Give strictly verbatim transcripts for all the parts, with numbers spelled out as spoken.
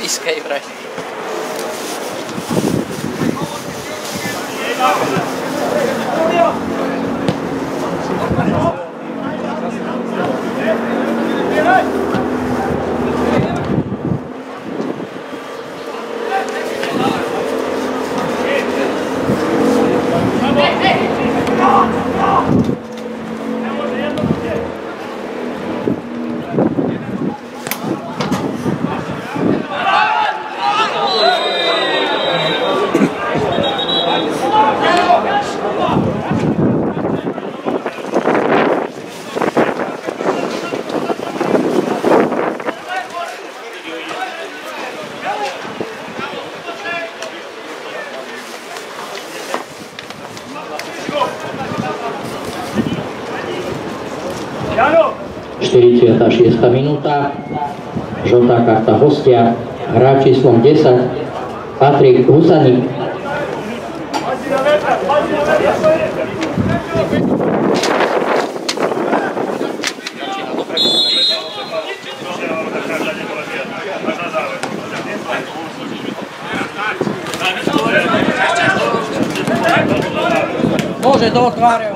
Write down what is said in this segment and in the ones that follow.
Olympijskej vraj. štyridsiata šiesta minúta, žltá karta hostia, hráč číslom desať, Patrik Husaník. Môže do tváre.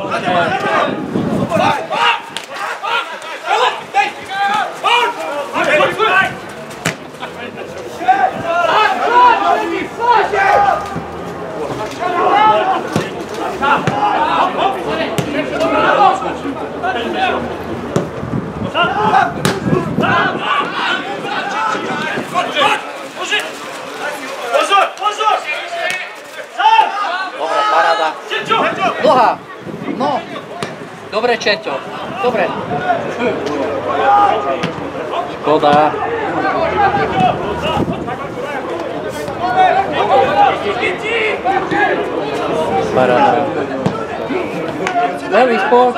Dobre, paráda. Dlhá. No. Dobre, Čeťo. Dobre. Škoda. Paráda. Veľmi sport.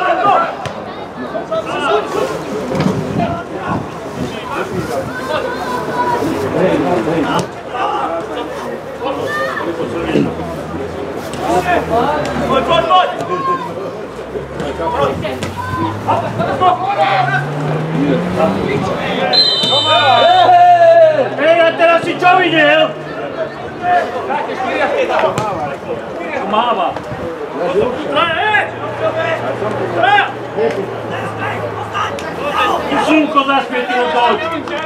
Poď, poď, poď! Hej, a teraz si čo videl? Máva. Traja, hej! Traja! I slnko zasvietilo do očí.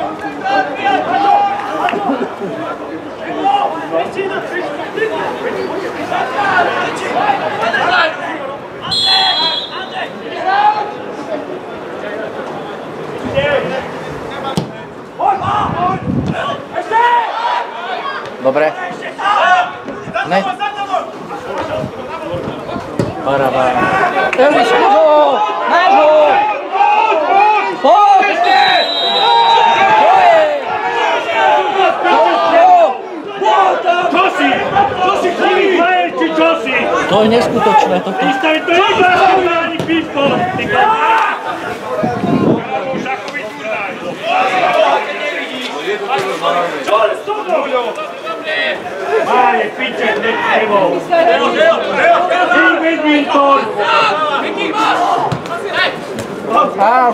Dobre. Ne. Paráda. Elvis, Kuzo! Máš ho! Poď! Čo si? Čo si chvíli hraje, či čo si? To je neskutočné toto. Ty staň, to je iba ani písko. Čo je s tobou? Máje, piče, hneď s tebou. Ty badminton. Á.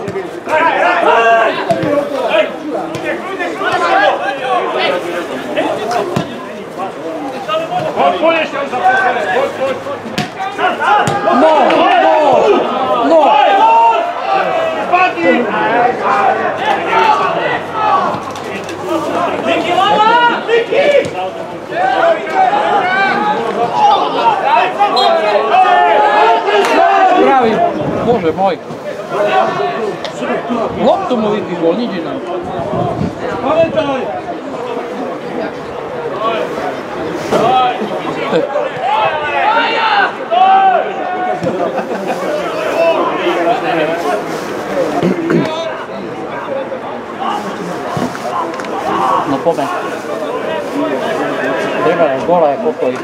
Poď, poď ešte za posledné. Poď, poď, poď. No, no, no. Spadni. Niki, lama! Niki! Pravý. Bože môj. Loptu mu vypíchol, nič iné. Pamätaj! No poďme. Treba len gola je pokoj.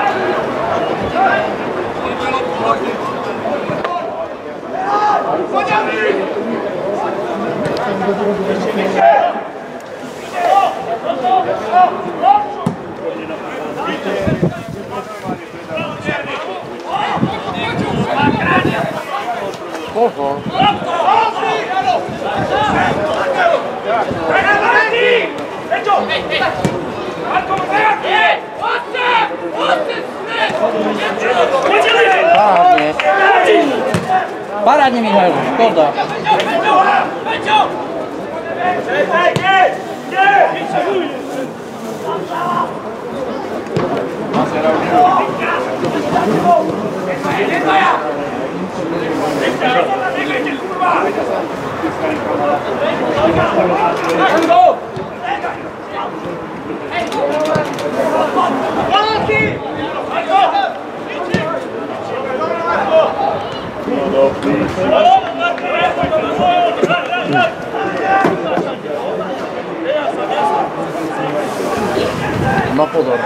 Chodź! Pozor. Parádne. Parádne, Michal, škoda. No pozor.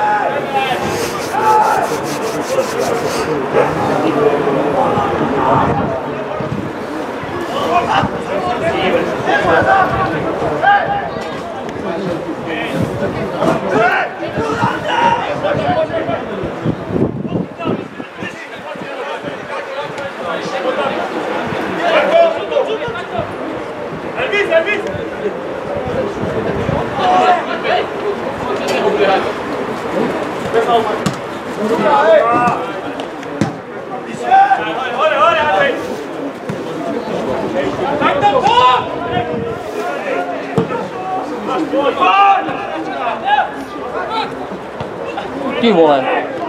Elvis, Elvis! Ty vole.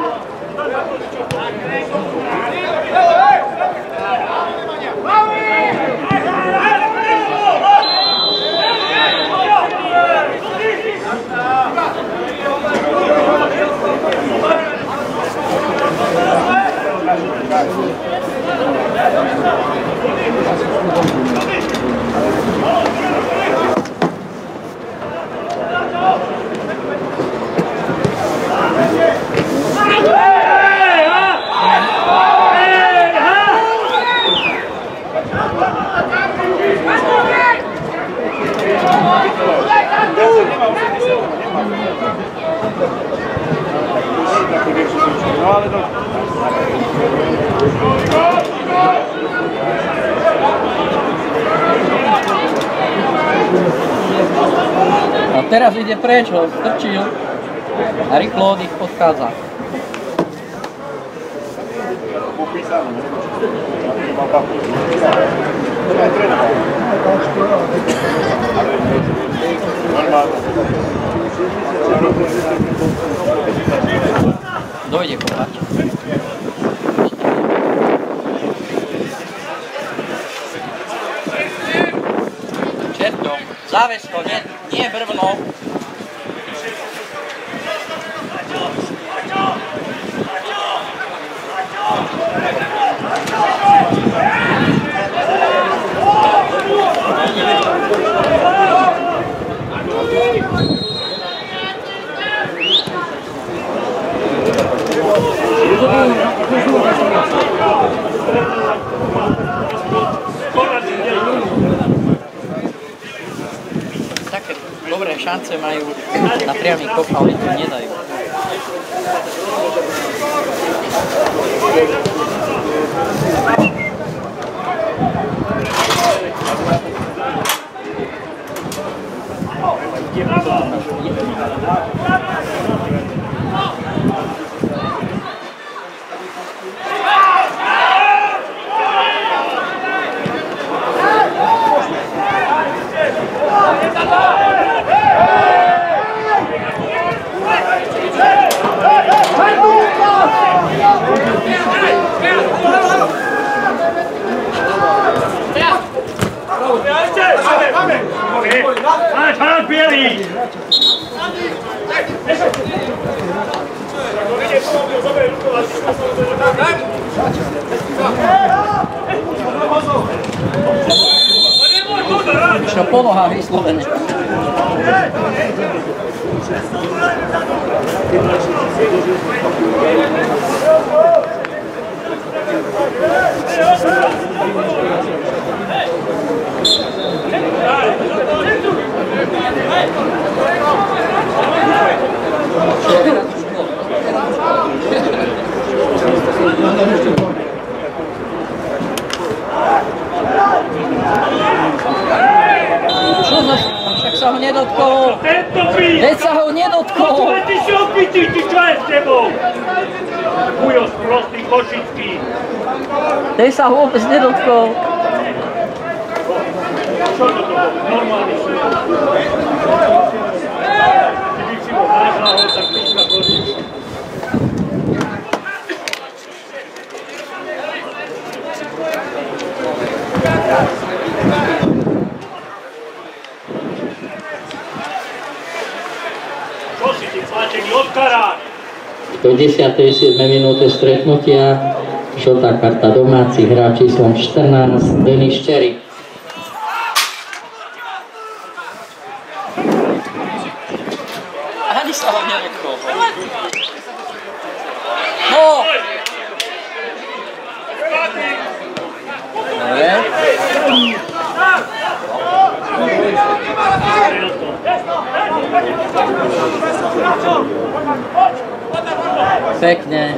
A teraz ide preč, ho strčil a rýchlo od ich odchádza. Dojde kopať. Čerto, záves to, nie, nie brvno. Také dobré šance majú na priamy kop, ale to nedajú. Išiel po nohách vyslovene. nedotkol. Tento pís! Veď sa ho nedotkol. Počúvaj, ty si opitý, ty čo je s tebou? Chujo sprostý košický. Veď sa ho vôbec nedotkol. Čo to to bol? Normálny sú. Ty by si ho nážľahol, tak ty sa chodíš. Čo si ty platený odkarák? V päťdesiatej siedmej minúte stretnutia žltá karta domáci hráč číslom štrnásť Denis Čerik. Ani sa ho nedotkol. No! Dobre. Pekne.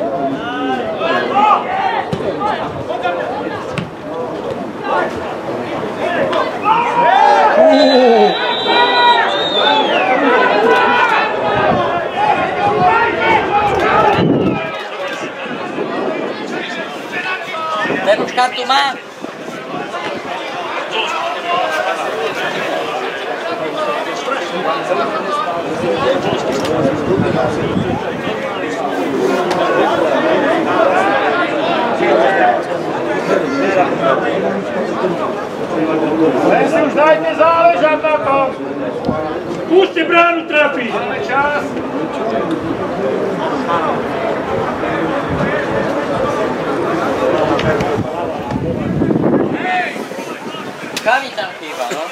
Ten už kartu má. Len si už dajte záležať na tom. Púšte bránu trafiť. Máme čas. Kami tam chýba, no?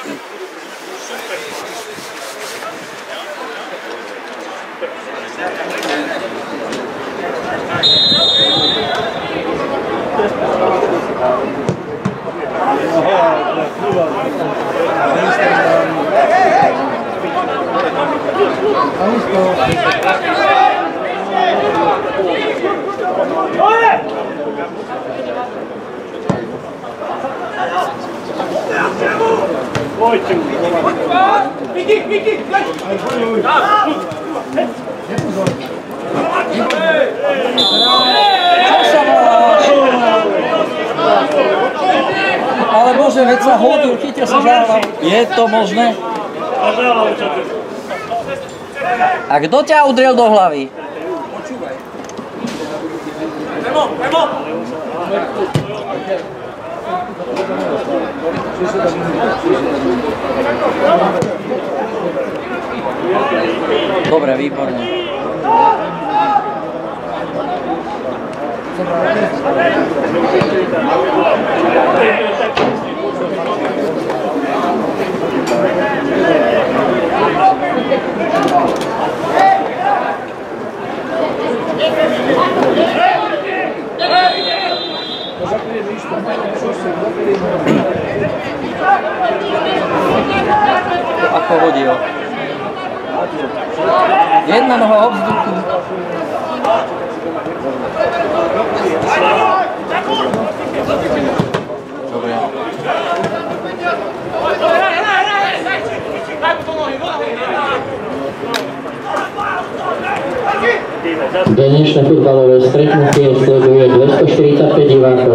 Pojďte. Miki, Miki, leď. Čo sa volá? Ale bože, veď sa hodil, chytil sa žáva. Je to možné? A kto ťa udrel do hlavy? Memo, Memo. Dobre, výborne. Ako hodil. Jedna noha ob vzduchu. Dobre. Dnešné futbalové stretnutie sleduje dvestoštyridsaťpäť divákov.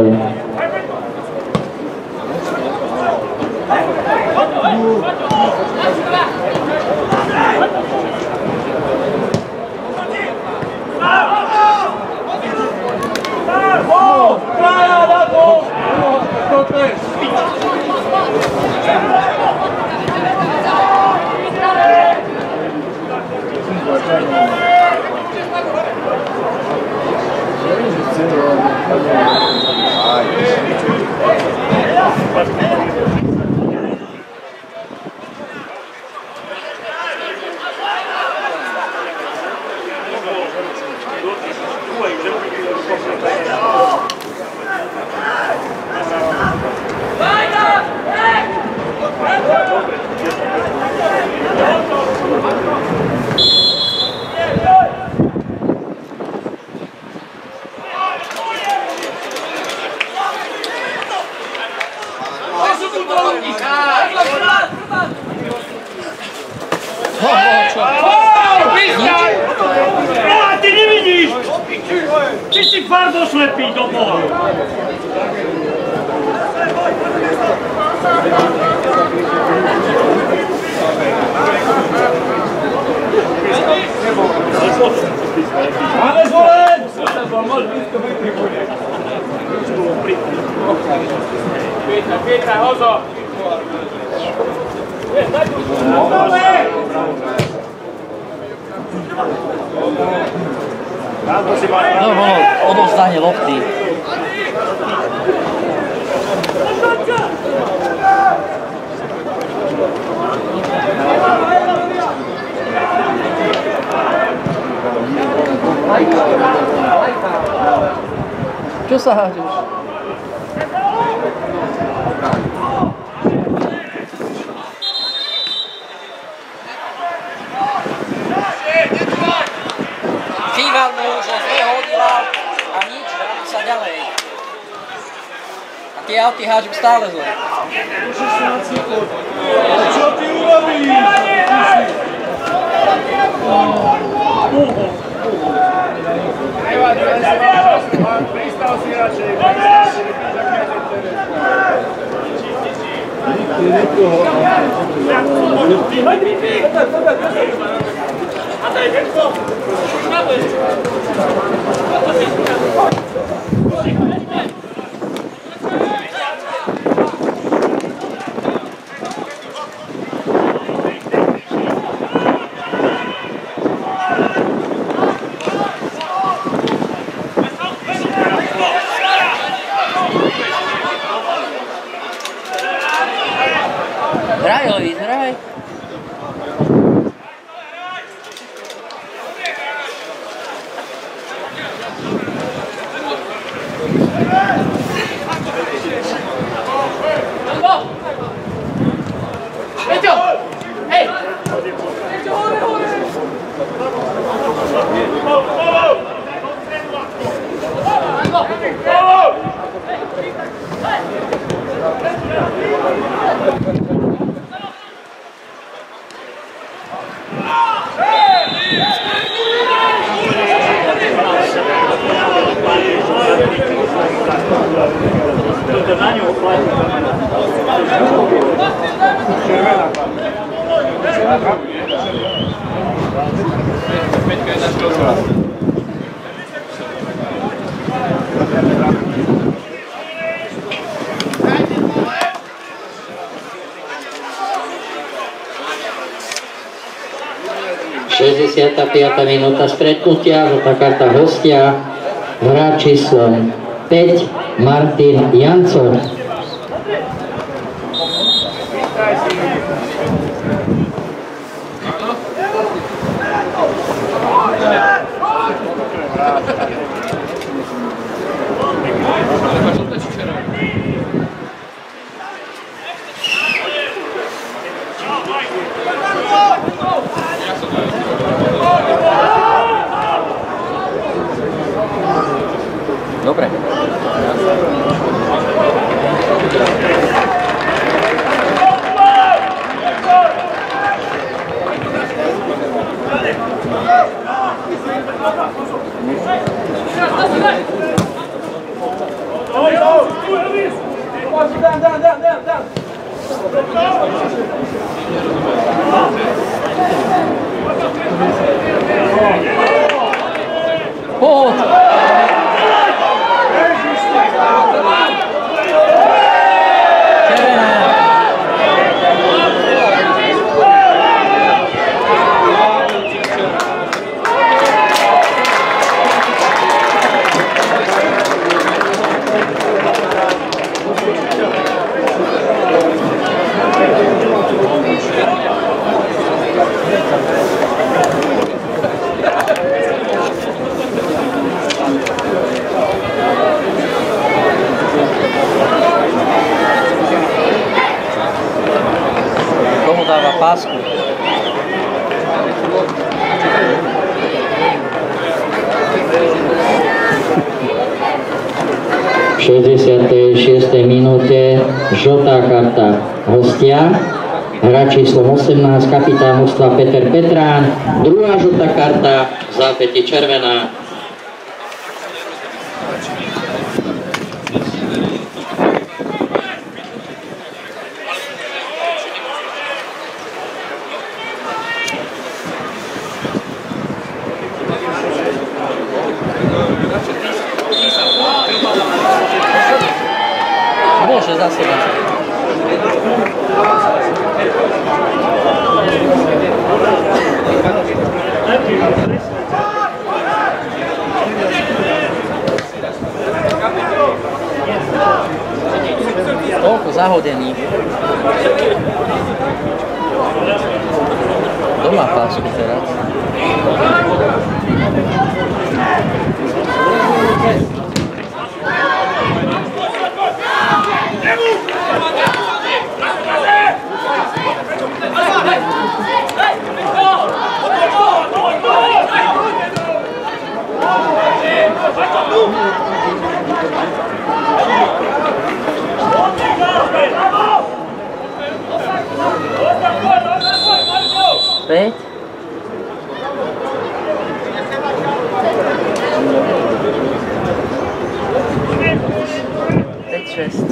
Vystaň! Á, ty nevidíš! Ty si farboslepý do boha! Máme zvolen! Pietra, Pietra, hozo! No, bolo odovzdanie lopty. Čo sa hážeš? Chýbal mu, že zle hodila a nič, hráme sa ďalej. A tie auty hážem stále zle. Čo ty urobíš? Nevadí, len si mám pristal si radšej. Hraj, Lovis, hraj. Peťo! Hej! Peťo, hore, hore! šesťdesiata piata minúta stretnutia, žltá karta hostia, hráč číslom päť, Martin Jancov. Dobre. Poď! Komu dáva pásku? V šesťdesiatej šiestej minúte žltá karta hostia, hráč číslom osemnásť, kapitán mužstva Peter Petrán. Druhá žltá karta, v zápäti červená. Môže zase dať. Toľko zahodený. Doma pásku teraz. Päť. Päť, šesť.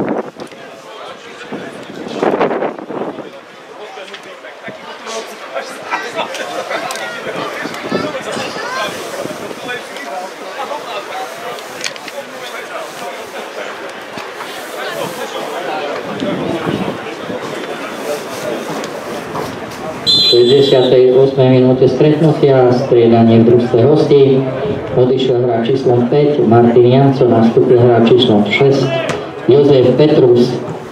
V šesťdesiatej ôsmej minúte stretnutia, striedanie v družstve hostí. Odišiel hráč číslom päť, Martin Janco, nastúpil hráč číslom šesť, Jozef Petrus.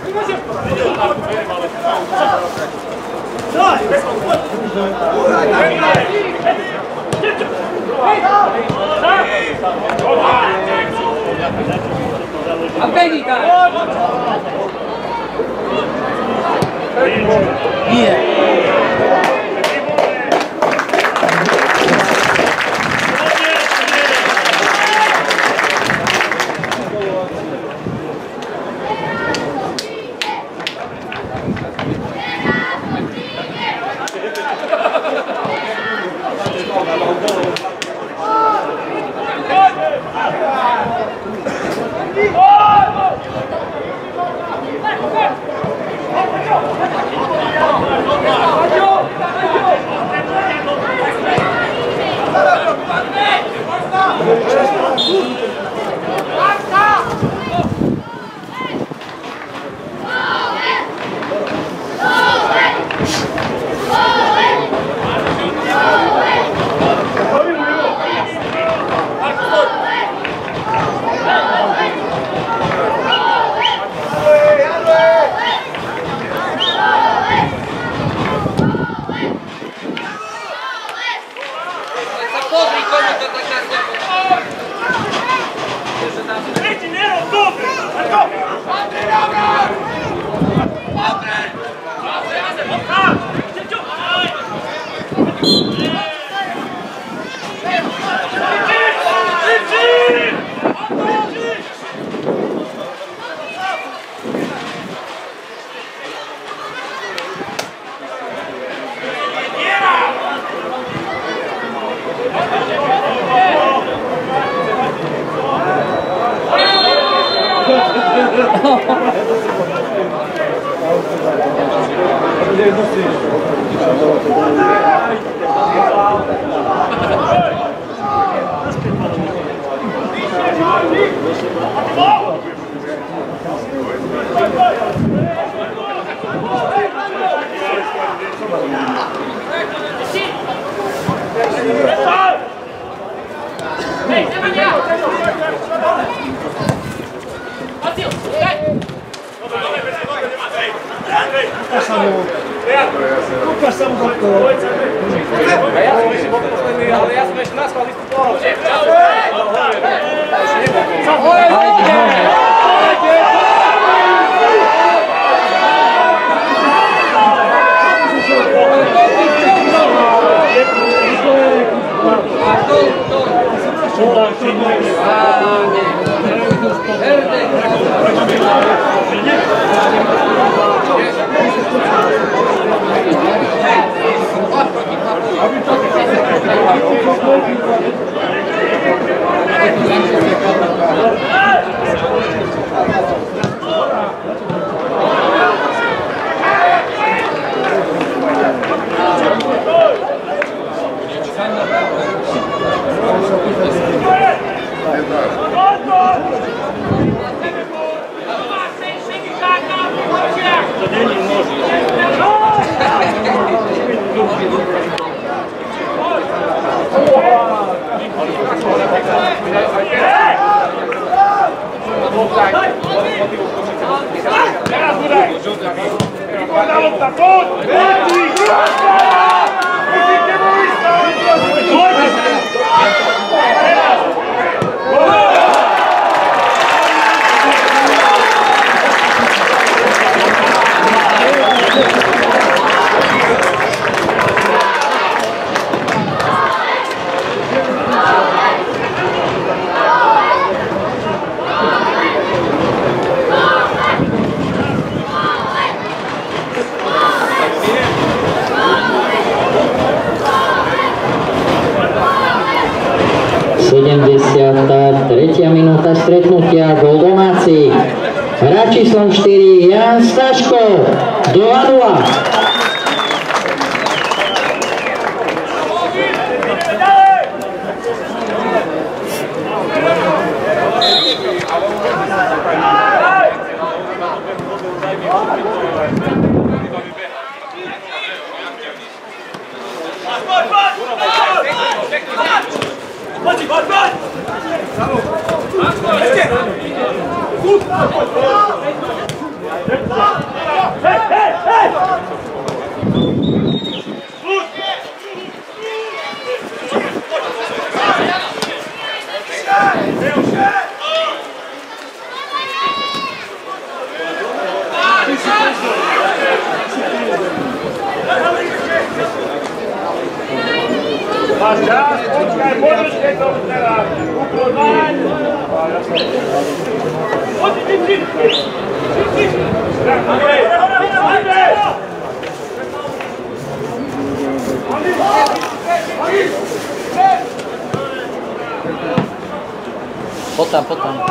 Nie. Verde. to není možné. Teraz budaj! Podá lopta, poď! Musíte mu vystaviť! Poďte! Teraz! sedemdesiata tretia minúta stretnutia, gól domáci. Hráč číslom štyri Jan Staško, dva nula. Máš čas, počkaj, podržte to teraz. Uklonaj. Poď, ty, ty, ty. Ty, ty. Tak, hore, hore, hore. Poď tam, poď tam.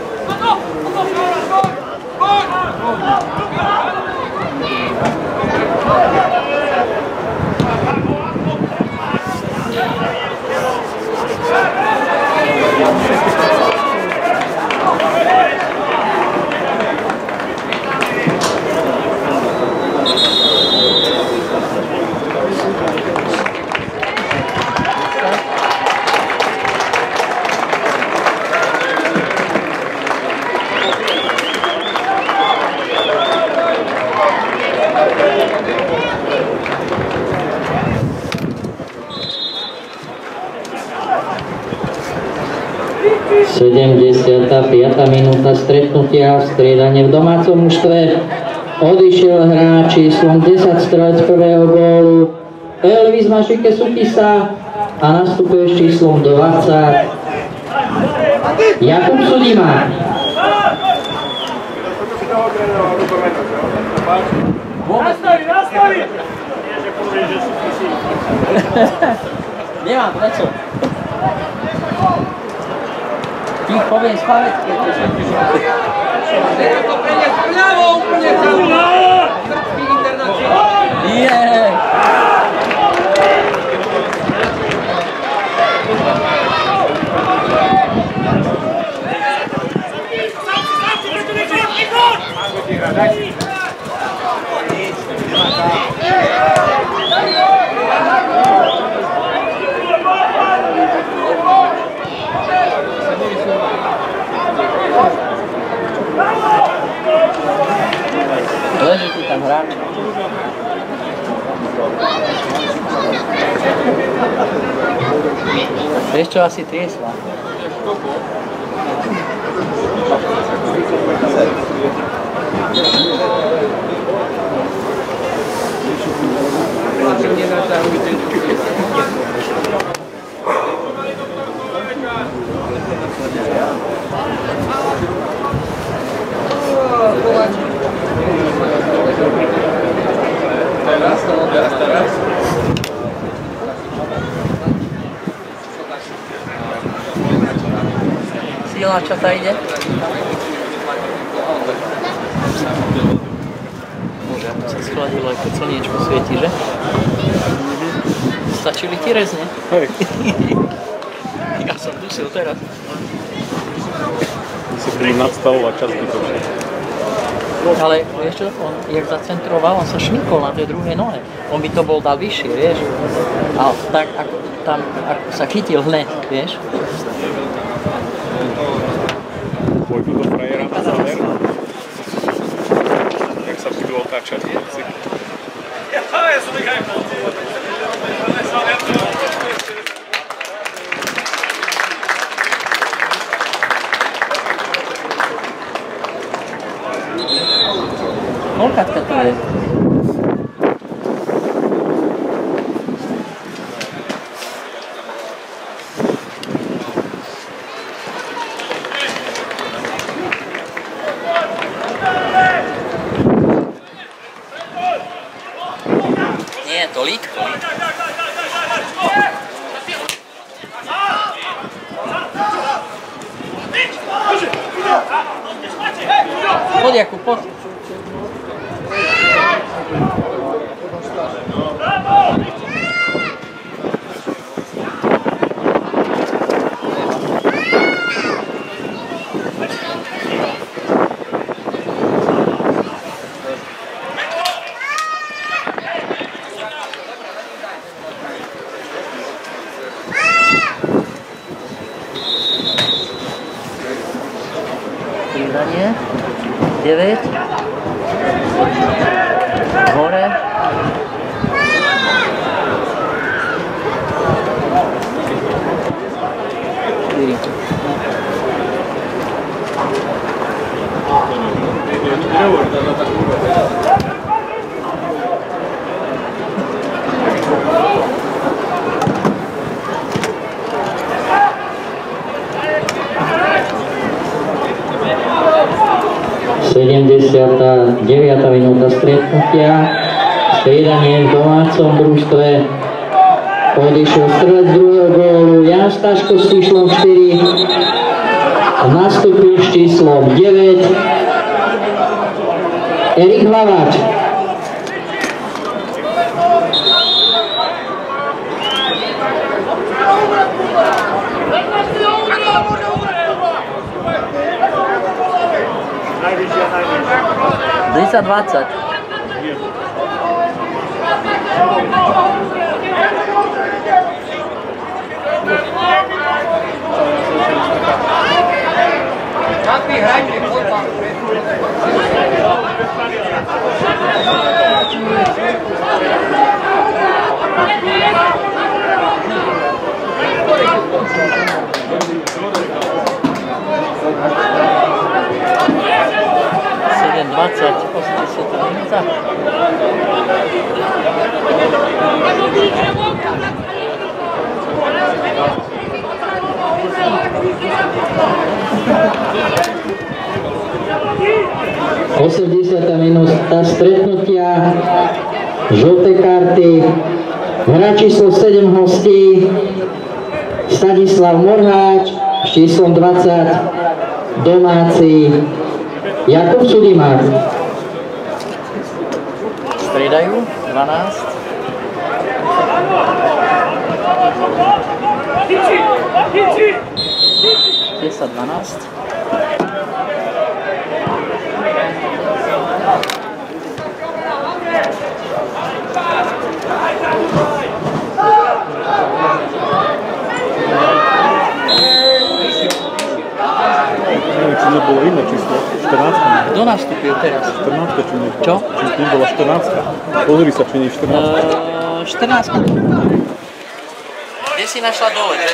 sedemdesiata piata minúta stretnutia, striedanie v domácom mužstve. Odišiel hráč číslom desať, strelec prvého gólu Elvis Mašike Sukisa a nastupuje s číslom dvadsať Jakub Sudimák. Nastavi, nastavi! Nemám, prečo? Ty poviem spávať, keď to som tu šlo. Treba to preniesť vľavo, úplne tam. Srbský internacionál. Je. Leží tu tam hráč. Vieš čo asi triesla? Teraz, teraz, teraz. Silná čo tá ide? Bože, ako sa schladilo, aj keď slniečko svieti, že? Stačili ti rezne? Hej. Ja som dusil teraz. Si pri nadstavovať čas vytočný. Ale vieš čo, on, jak zacentroval, on sa šmykol na tej druhej nohe. On by to bol dal vyššie, vieš. A tak, ako, tam, ako sa chytil hneď, vieš. Pôj tu do frajera na záver. Jak sa budú otáčať. Ja som ich aj Koľkátka to je? Nie, to lítko. Poď, Jakub, poď. Striedanie. deväť. Hore. štyri. sedemdesiata deviata minúta stretnutia. Striedanie v domácom družstve. Odišiel strelec druhého gólu Jan Staško s číslom štyri. Nastúpil s číslom deväť Erik Hlaváč. desať dvadsať. sedem dvadsať, osemdesiata minúta. osemdesiata minúta stretnutia. Žlté karty. Hra číslo sedem hostí Stanislav Morháč s číslom dvadsať. Domáci Jakub Sudimár. Striedajú dvanásť. desať dvanásť. Či nebolo iné číslo? štrnásť. Kto nastúpil teraz? štrnásť či nie? Čo? Či nebola štrnásť. Pozri sa, či nie štrnásť. Uh, štrnásť. Kde si našla dole, že?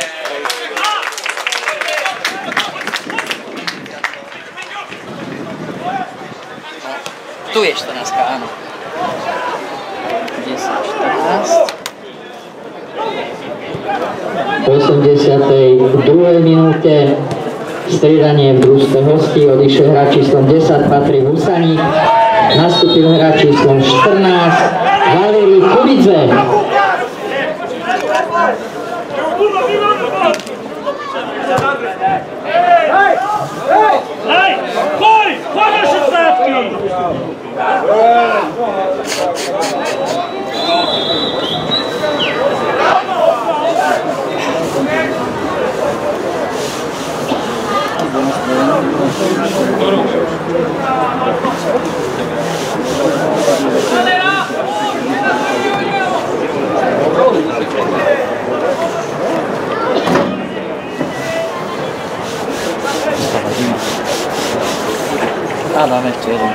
Tu je štrnásť, áno. desať, štrnásť. V osemdesiatej druhej minúte striedanie v družstve hostí. Odišiel hráč číslom desať Patrik Husaník. Nastúpil hráč číslom štrnásť Valerij Kubidze. Hej! Koj! Koj naše stávky! Thank you. dáme ešte jeden.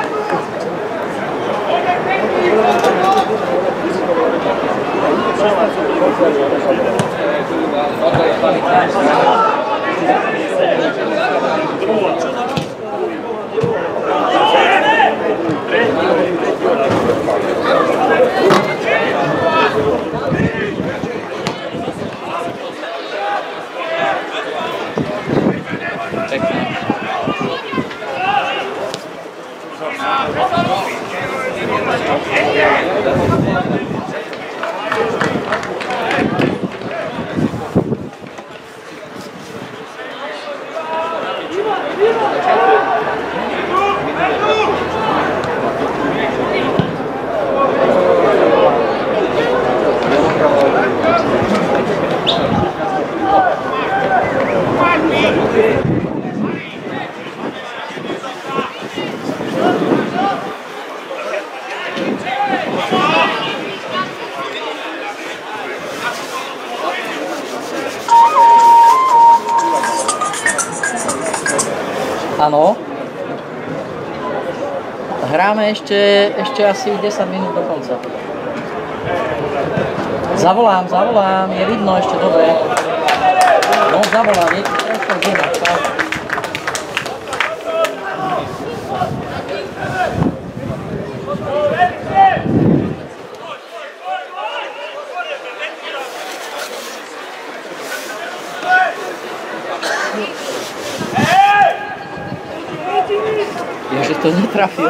Áno. Hráme ešte, ešte asi desať minút do konca. Zavolám, zavolám, je vidno ešte dobre. No, zavolám, je tu trošku zima. Ježe to netrafil.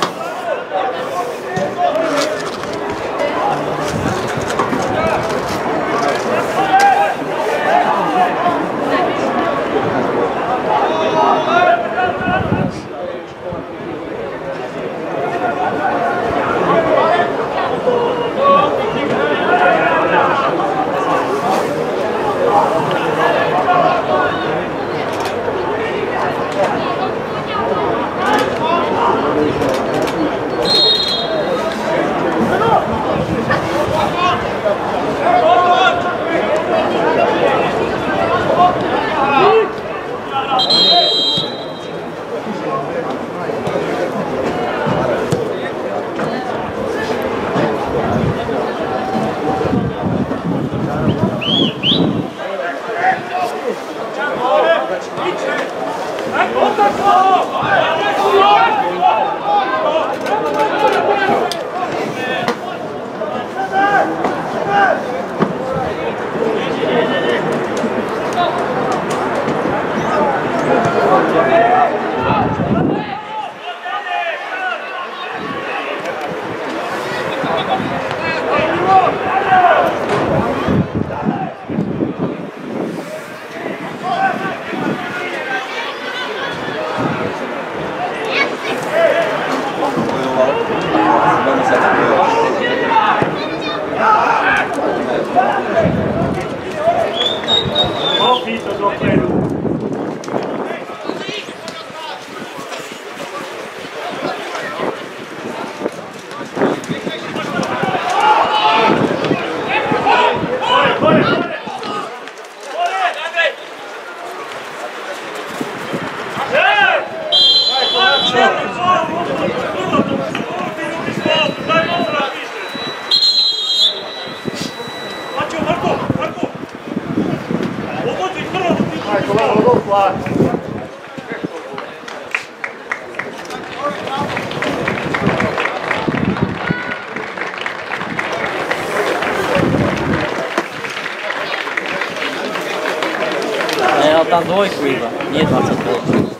Ja tam dvojku iba, nie dvadsaťpäť.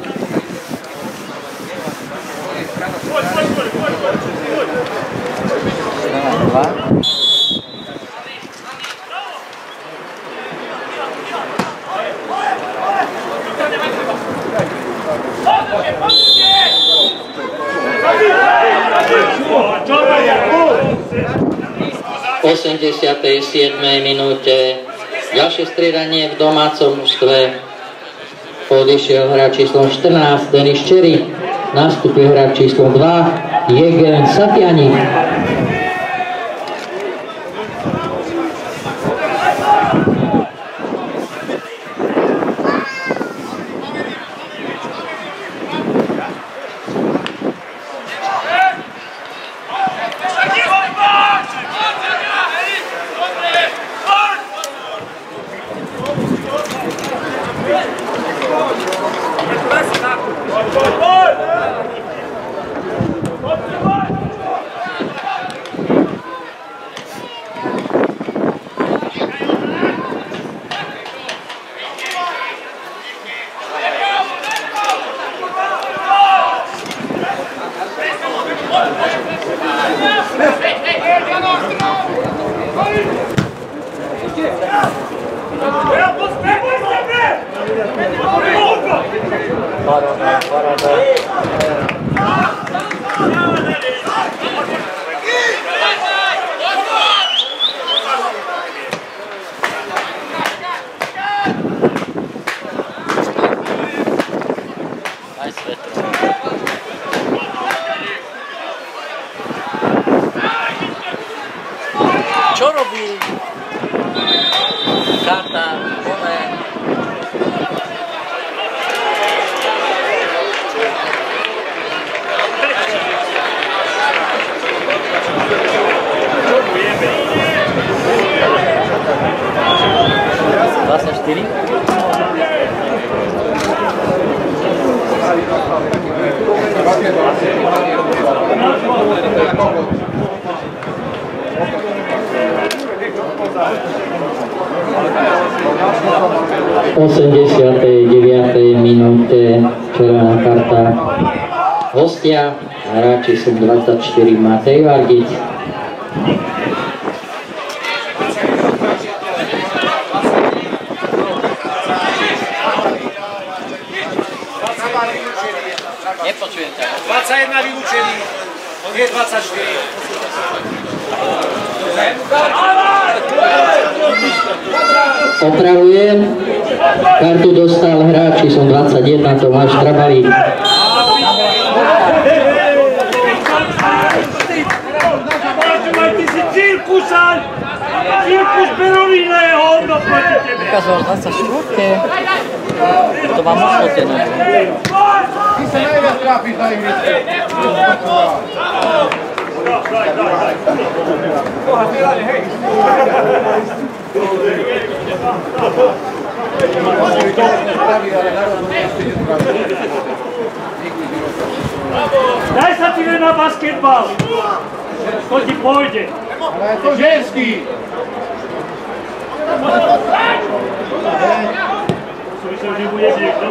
Dva. V osemdesiatej siedmej minúte ďalšie striedanie v domácom mužstve. Odišiel hráč číslom štrnásť Denis Čery, nastupuje hráč číslom dva Jegen Sapiani. Čo robí? Karta, pole. dvadsaťštyri? V osemdesiatej deviatej minúte červená karta hostia, hráči sú dvadsaťštyri Matej Vargic. Nepočujem ťa. dvadsaťjeden vylúčený, je dvadsaťštyri. Opravujem, kartu dostal hráč číslom dvadsaťjeden Tomáš Trabalík. Ty si cirkusan! Cirkus Berolíneho hodno proti tebe! Ukazoval dvadsaťštyri. To mám oslotené. Ty sa najviac trápiš na ihrisku. Daj, daj, daj. Boha, Milane, hej. Daj sa ti na basketbal. To ti pôjde. Ale je to ženský. Myslím, že bude niekto.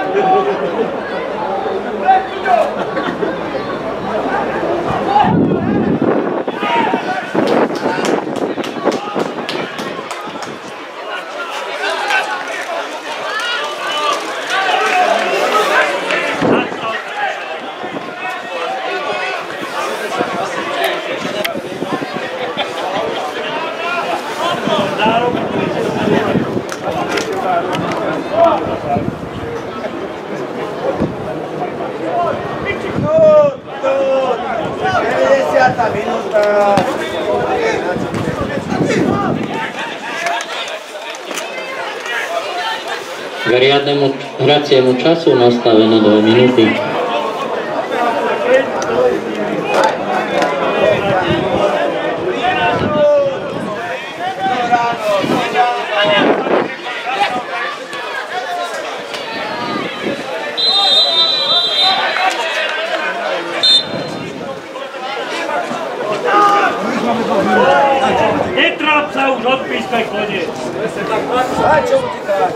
deväťdesiata minúta. K riadnemu hraciemu času nastavené dve minúty. Netráp sa už, odpískaj koniec. Aj, čo mu ti dá?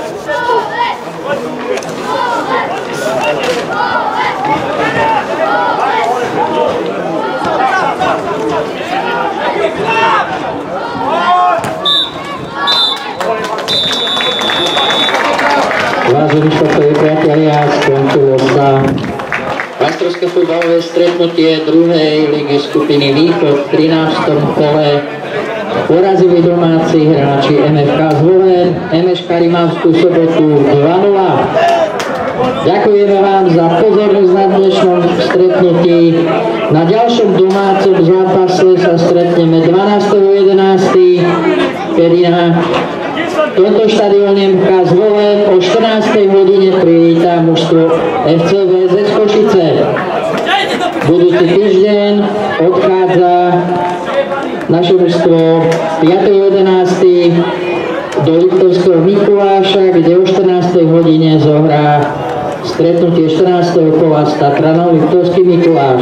Vážení športoví priatelia, skončilo sa majstrovské futbalové stretnutie druhej ligy skupiny Východ v trinásteho kole. Porazili domáci hráči em ef ká Zvolen MŠ Rimavskú Sobotu dva nula. Ďakujeme vám za pozornosť na dnešnom stretnutí. Na ďalšom domácom zápase sa stretneme dvanásteho jedenásteho kedy na tomto štadióne em ef ká Zvolen o štrnástej hodine privítá mužstvo ef cé vé zet Košice. Budúci týždeň odchádza naše mužstvo piateho jedenásteho do Liptovského Mikuláša, kde o štrnástej hodine zohrá stretnutie štrnásteho kola s Tatranou Liptovský Mikuláš.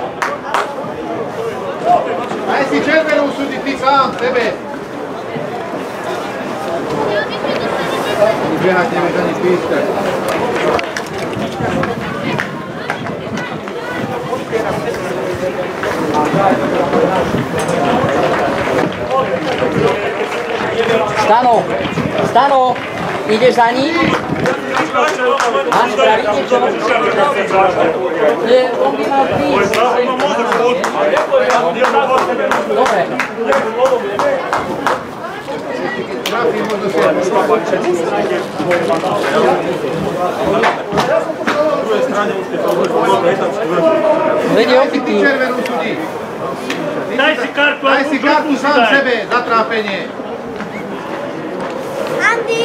Aj si červenú súdi, ty sám, tebe. Behať nevieš ani pískať. Stano, Stano, ideš za ním? Máš spraviť niečo? Nie, on by mal prísť. Dobre. Trafi možno si aj Vede opitý. červenú sudí. Daj si kartu, Daj si kartu sám sebe za trápenie. Andy!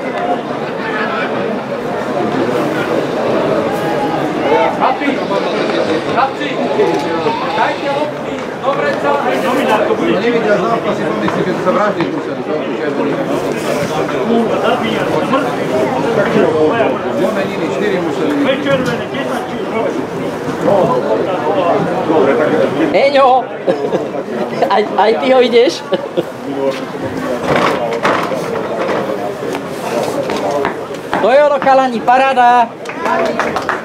Chlapci, chlapci, dajte lopty, dobre sa. Nominár to bude. No nevidia znávka, si pomyslí, že to sa vraždiť museli. Zabíjať. Dve meniny, štyri museli. Dve červené, desať či Eňo, aj, aj ty ho ideš? To je ono, chalani, paráda.